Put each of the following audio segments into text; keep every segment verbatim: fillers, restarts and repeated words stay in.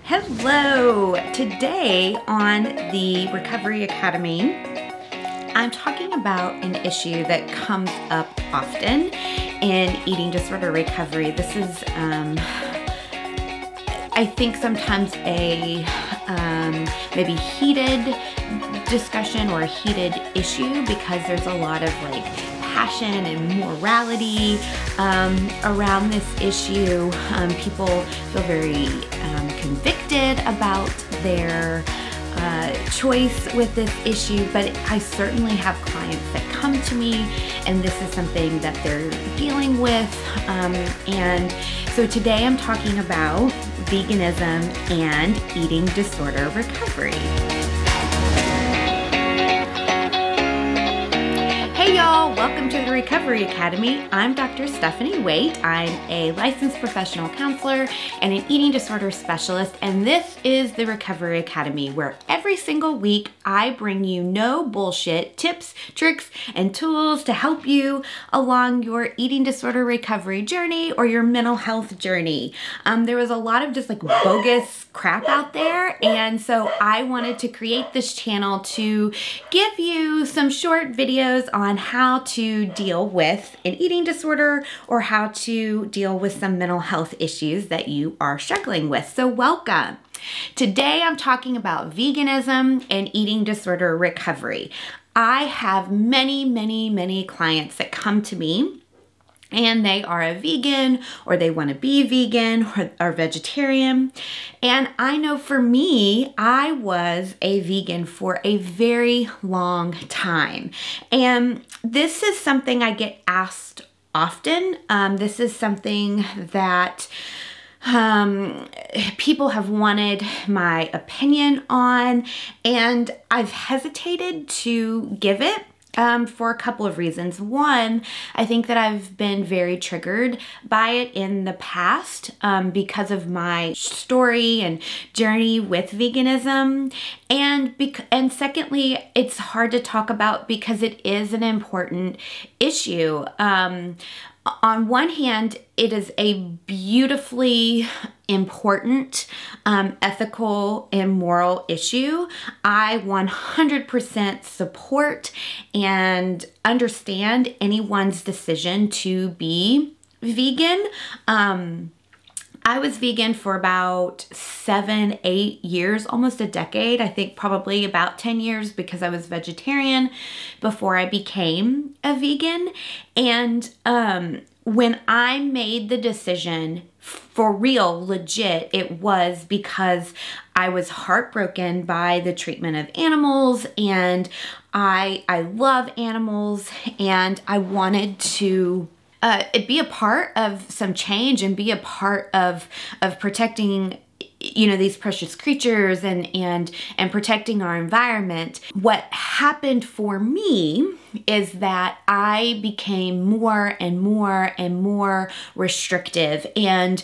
Hello! Today on the Recovery Academy, I'm talking about an issue that comes up often in eating disorder recovery. This is, um, I think, sometimes a um, maybe heated discussion or a heated issue because there's a lot of like passion and morality um, around this issue. Um, people feel very um, convicted about their uh, choice with this issue, but I certainly have clients that come to me and this is something that they're dealing with. Um, and so today I'm talking about veganism and eating disorder recovery. Hey y'all, welcome to the Recovery Academy. I'm Doctor Stephanie Waite. I'm a licensed professional counselor and an eating disorder specialist, and this is the Recovery Academy, where every single week I bring you no bullshit tips, tricks, and tools to help you along your eating disorder recovery journey or your mental health journey. Um, there was a lot of just like bogus crap out there, and so I wanted to create this channel to give you some short videos on how to deal with an eating disorder or how to deal with some mental health issues that you are struggling with. So welcome. Today I'm talking about veganism and eating disorder recovery. I have many, many, many clients that come to me and they are a vegan or they want to be vegan or are vegetarian. And I know for me, I was a vegan for a very long time. And this is something I get asked often. Um, this is something that um, people have wanted my opinion on, and I've hesitated to give it. Um, for a couple of reasons. One, I think that I've been very triggered by it in the past um, because of my story and journey with veganism. And, bec and secondly, it's hard to talk about because it is an important issue. Um, on one hand, it is a beautifully important um, ethical and moral issue. I one hundred percent support and understand anyone's decision to be vegan. Um, I was vegan for about seven, eight years, almost a decade. I think probably about ten years because I was vegetarian before I became a vegan. And um, when I made the decision, for real, legit, it was because I was heartbroken by the treatment of animals, and I, I love animals, and I wanted to Uh, be a part of some change and be a part of of protecting, you know, these precious creatures and and and protecting our environment. What happened for me is that I became more and more and more restrictive, and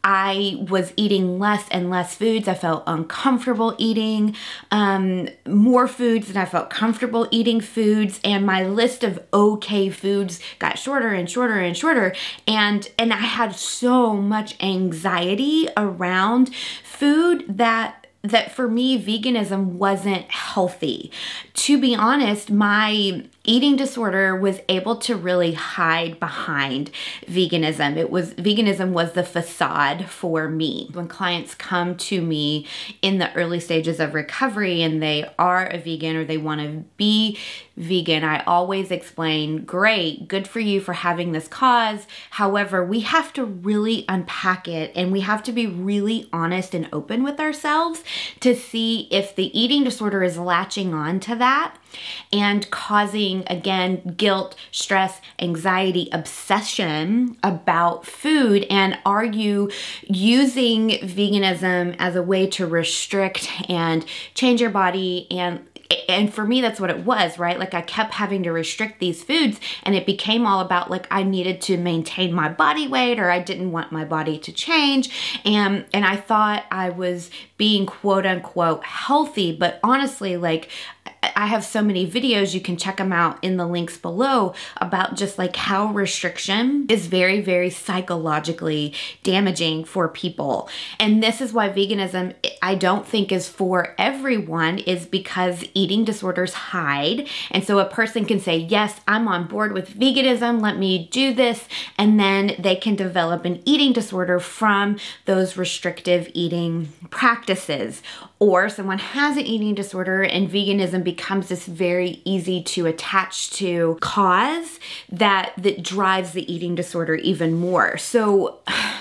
I was eating less and less foods. I felt uncomfortable eating um, more foods than I felt comfortable eating foods, and my list of okay foods got shorter and shorter and shorter, and and I had so much anxiety around food that that for me, veganism wasn't healthy. To be honest, my eating disorder was able to really hide behind veganism. It was, veganism was the facade for me. When clients come to me in the early stages of recovery and they are a vegan or they want to be vegan, I always explain, great, good for you for having this cause. However, we have to really unpack it, and we have to be really honest and open with ourselves to see if the eating disorder is latching on to that and causing, again, guilt, stress, anxiety, obsession about food. And are you using veganism as a way to restrict and change your body? And And for me, that's what it was, right? Like I kept having to restrict these foods, and it became all about like I needed to maintain my body weight, or I didn't want my body to change. And, and I thought I was being quote unquote healthy, but honestly, like I have so many videos, you can check them out in the links below, about just like how restriction is very, very psychologically damaging for people. And this is why veganism I don't think is for everyone is because eating disorders hide. And so a person can say, yes, I'm on board with veganism, let me do this. And then they can develop an eating disorder from those restrictive eating practices. Or someone has an eating disorder and veganism becomes this very easy to attach to cause that, that drives the eating disorder even more. So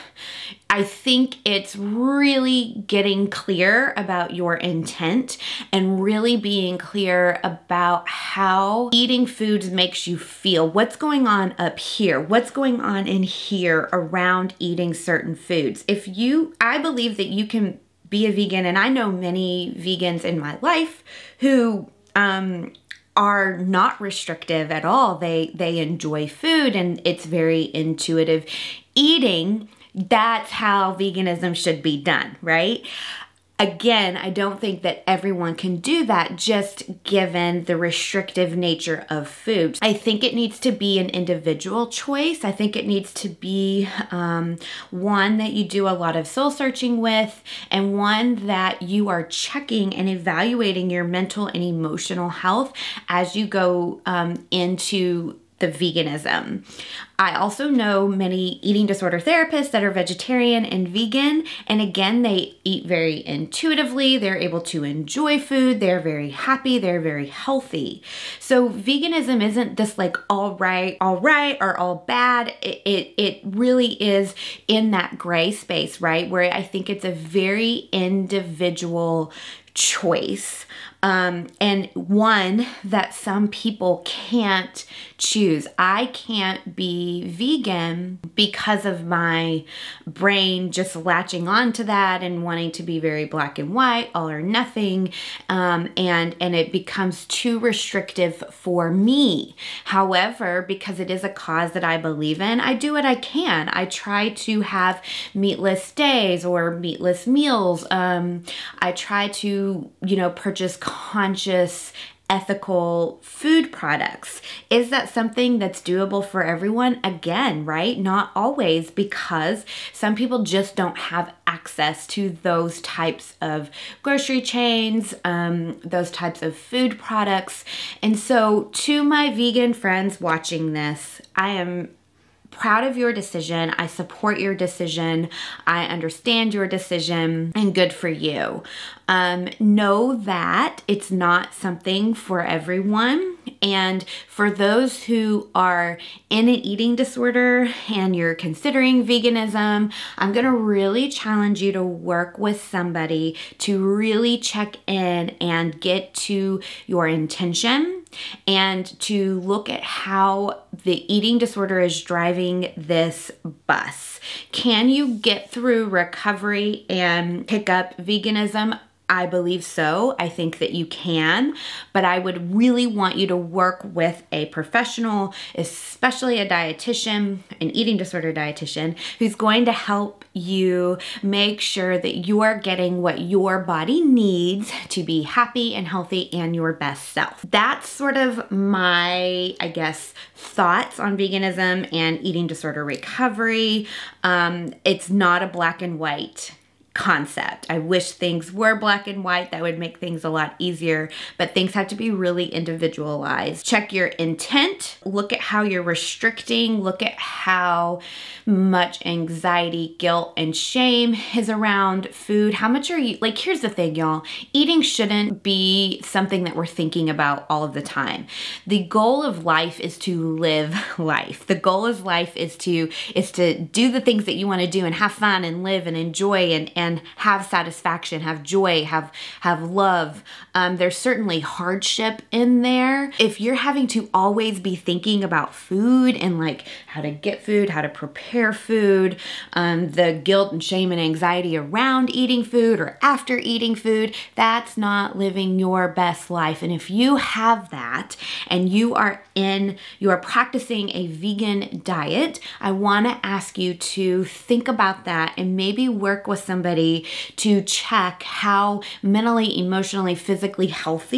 I think it's really getting clear about your intent and really being clear about how eating foods makes you feel. What's going on up here? What's going on in here around eating certain foods? If you, I believe that you can be a vegan, and I know many vegans in my life who um, are not restrictive at all. They, they enjoy food and it's very intuitive eating. That's how veganism should be done, right? Again, I don't think that everyone can do that just given the restrictive nature of food. I think it needs to be an individual choice. I think it needs to be um, one that you do a lot of soul searching with, and one that you are checking and evaluating your mental and emotional health as you go um, into the veganism. I also know many eating disorder therapists that are vegetarian and vegan, and again, they eat very intuitively, they're able to enjoy food, they're very happy, they're very healthy. So veganism isn't this like all right, all right, or all bad. It, it, it really is in that gray space, right? Where I think it's a very individual choice. Um, and one that some people can't choose. I can't be vegan because of my brain just latching on to that and wanting to be very black and white, all or nothing. Um, and, and it becomes too restrictive for me. However, because it is a cause that I believe in, I do what I can. I try to have meatless days or meatless meals. Um, I try to, you know, purchase conscious, ethical food products. Is that something that's doable for everyone? Again, right? Not always, because some people just don't have access to those types of grocery chains, um, those types of food products. And so to my vegan friends watching this, I am proud of your decision. I support your decision. I understand your decision, and good for you. Um, know that it's not something for everyone. And for those who are in an eating disorder and you're considering veganism, I'm going to really challenge you to work with somebody to really check in and get to your intention and to look at how the eating disorder is driving this bus. Can you get through recovery and pick up veganism? I believe so. I think that you can, but I would really want you to work with a professional, especially a dietitian, an eating disorder dietitian, who's going to help you make sure that you are getting what your body needs to be happy and healthy and your best self. That's sort of my, I guess, thoughts on veganism and eating disorder recovery. Um, it's not a black and white concept. I wish things were black and white. That would make things a lot easier, but things have to be really individualized. Check your intent. Look at how you're restricting. Look at how much anxiety, guilt, and shame is around food. How much are you, like, here's the thing, y'all. Eating shouldn't be something that we're thinking about all of the time. The goal of life is to live life. The goal of life is to, is to do the things that you want to do and have fun and live and enjoy and, and and have satisfaction, have joy, have have love. Um, there's certainly hardship in there. If you're having to always be thinking about food and like how to get food, how to prepare food, um, the guilt and shame and anxiety around eating food or after eating food, that's not living your best life. And if you have that and you are in, you are practicing a vegan diet, I want to ask you to think about that and maybe work with somebody to check how mentally, emotionally, physically healthy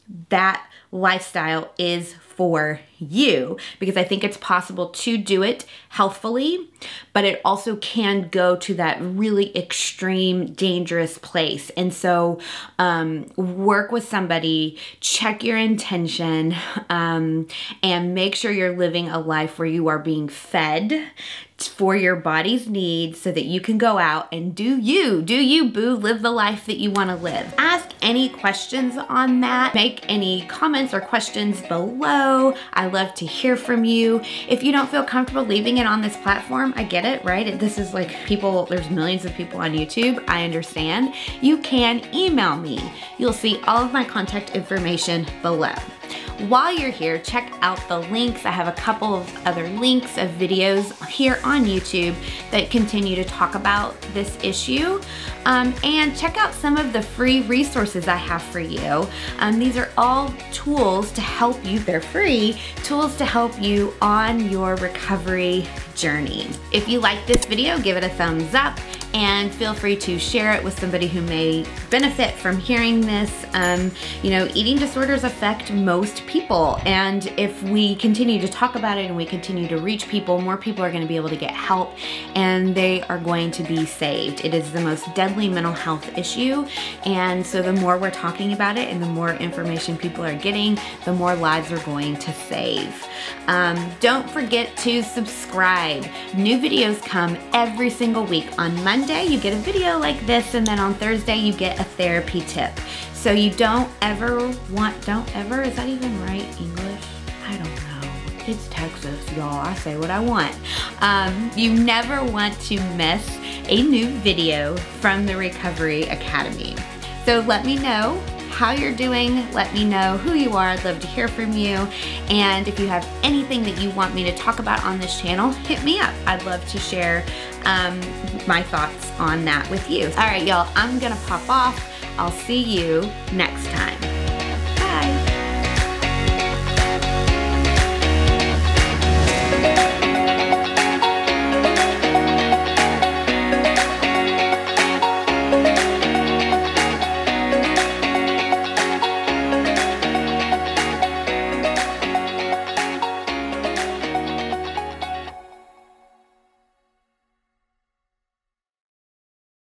that lifestyle is for you, because I think it's possible to do it healthfully, but it also can go to that really extreme, dangerous place. And so um, work with somebody, check your intention, um, and make sure you're living a life where you are being fed for your body's needs so that you can go out and do you, do you, boo, live the life that you want to live. Ask any questions on that. Make any comments or questions below. I love to hear from you. If you don't feel comfortable leaving it on this platform, I get it, right? This is like people, there's millions of people on YouTube. I understand. You can email me. You'll see all of my contact information below. While you're here, check out the links. I have a couple of other links of videos here on YouTube that continue to talk about this issue. Um, and check out some of the free resources I have for you. Um, these are all tools to help you, they're free, tools to help you on your recovery journey. If you like this video, give it a thumbs up and feel free to share it with somebody who may benefit from hearing this. Um, you know, eating disorders affect most people, and if we continue to talk about it and we continue to reach people, more people are going to be able to get help and they are going to be saved. It is the most deadly mental health issue, and so the more we're talking about it and the more information people are getting, the more lives we're going to save. Um, don't forget to subscribe. New videos come every single week. On Monday, you get a video like this, and then on Thursday, you get a therapy tip. So you don't ever want, don't ever, is that even right English? I don't know. It's Texas, y'all. I say what I want. Um, you never want to miss a new video from the Recovery Academy. So let me know how you're doing. Let me know who you are. I'd love to hear from you. And if you have anything that you want me to talk about on this channel, hit me up. I'd love to share um, my thoughts on that with you. All right, y'all, I'm gonna pop off. I'll see you next time.